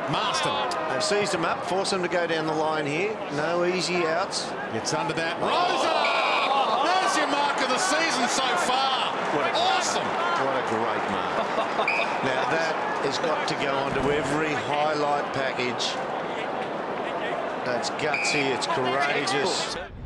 Marston. They've seized him up, forced him to go down the line here. No easy outs. It's under that. Rosa! Oh, there's your mark of the season so far. Awesome. What a great mark. Now that has got to go onto every highlight package. That's gutsy, it's courageous.